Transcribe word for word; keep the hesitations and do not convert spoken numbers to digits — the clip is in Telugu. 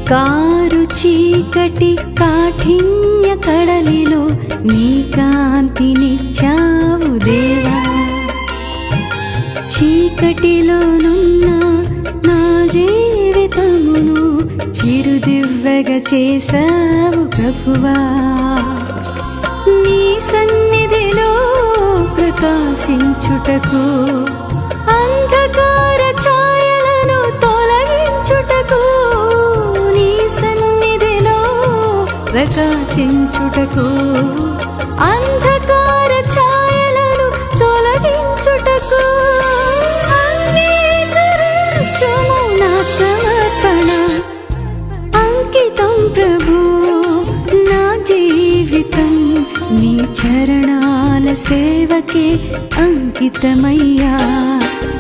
కారు చీకటి కాఠిన్య కడలిలో నీ కాంతినిచ్చావు దేవా. చీకటిలోనున్న నా జీవితమును చిరుదివ్వెగా చేసావు ప్రభువా. నీ సన్నిధిలో ప్రకాశించుటకు అంధకార ఛాయలను తొలగించుటకు నీ సన్నిధిలో ప్రకాశించుటకు అంధకార ఛాయలను తొలగించుటకు అంగీకరించుము నా సమర్పణ అంకితం ప్రభు. నా జీవితం నీ చరణాల సేవకే అంకితమయ్యా.